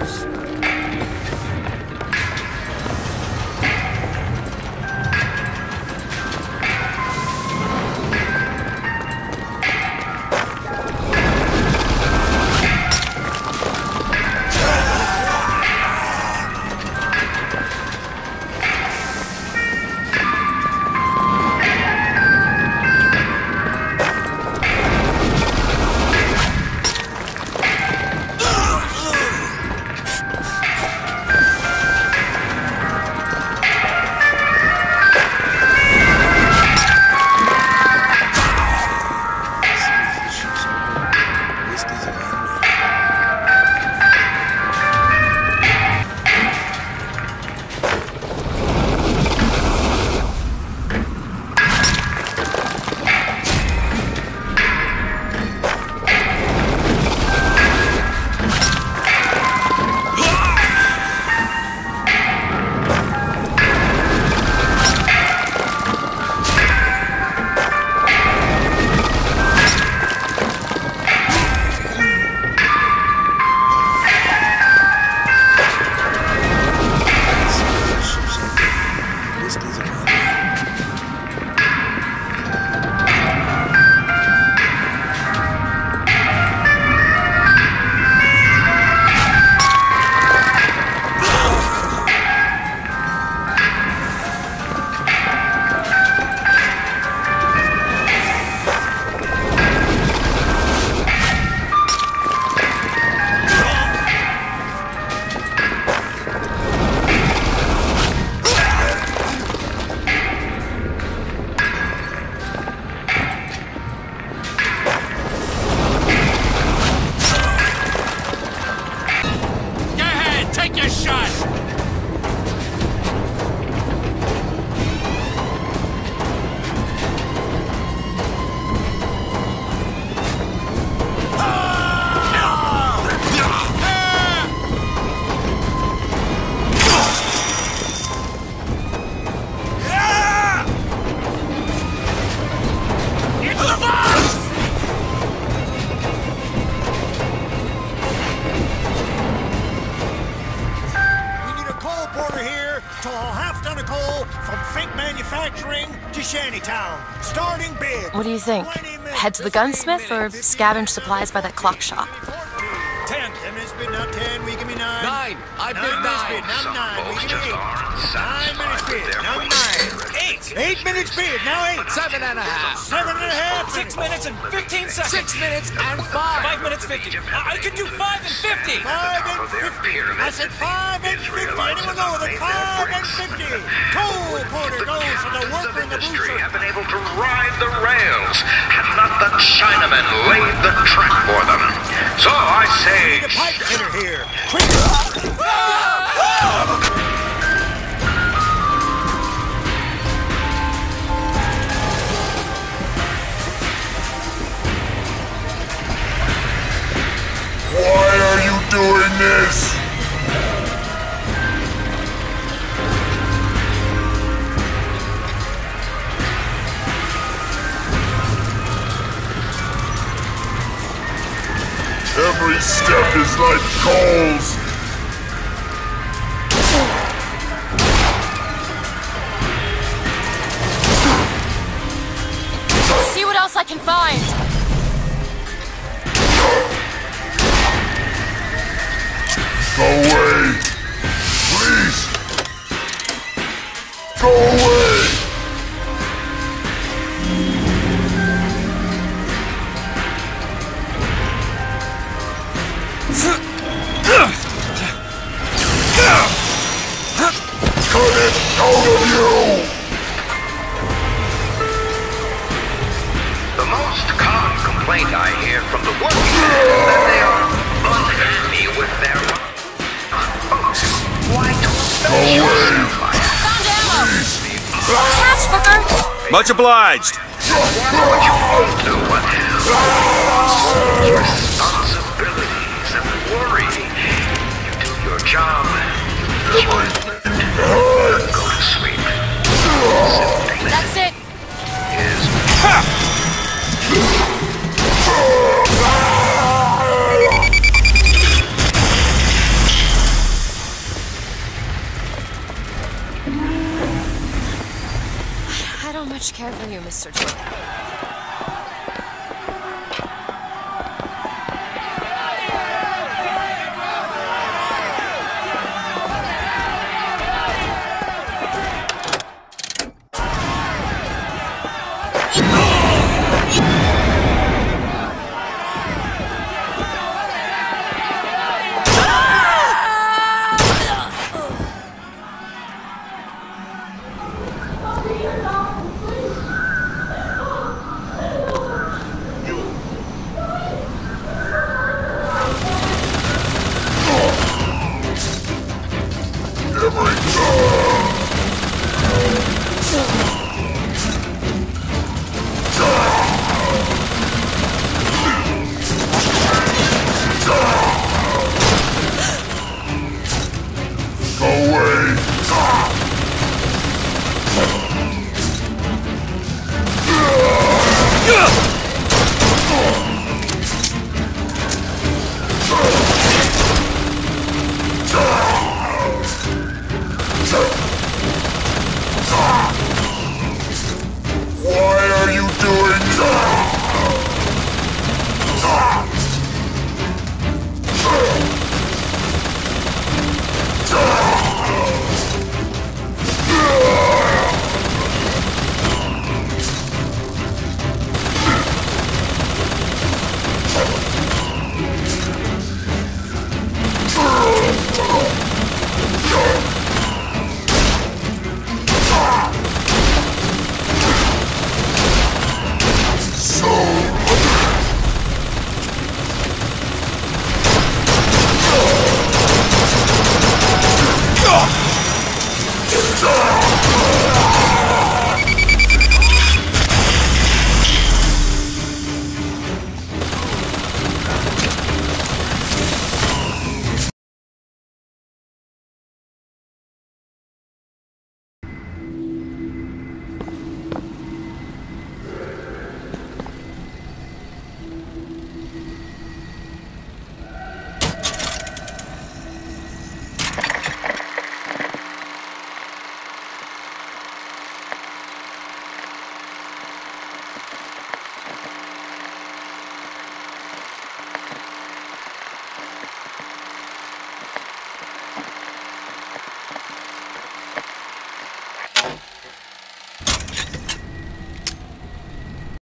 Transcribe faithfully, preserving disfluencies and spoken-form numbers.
goes. What do you think? Head to the gunsmith or scavenge supplies by that clock shop? Ten. Ten minutes bid, now ten. We give me nine. Nine. I bid nine. nine. Bid, now nine. We give me eight. Nine minutes bid, now nine. Eight. Eight minutes bid, now eight. Seven and a half. Seven and a half. Six minutes and fifteen seconds. Six minutes and five. Five minutes fifty. I, I could do five and fifty. Five and fifty. I said five and fifty. Anyone know that five and fifty? Coal porter goes to the worker in the booster. Have been able to ride the rails, had not the Chinamen laid the track for them. So I say, need a pipe hitter here. Quick! Why are you doing this? Every step is like coals. See what else I can find. Go away! Please! Go away! Cut it out of you! the most common complaint I hear from the workers is that they are unhappy with their folks. Why to Go away! Found ammo! Catch, Booker! Much obliged. what you won't do, what responsibilities and worry. You do your job. Go to sleep. That's it. Is much care for you, Mister Jordan.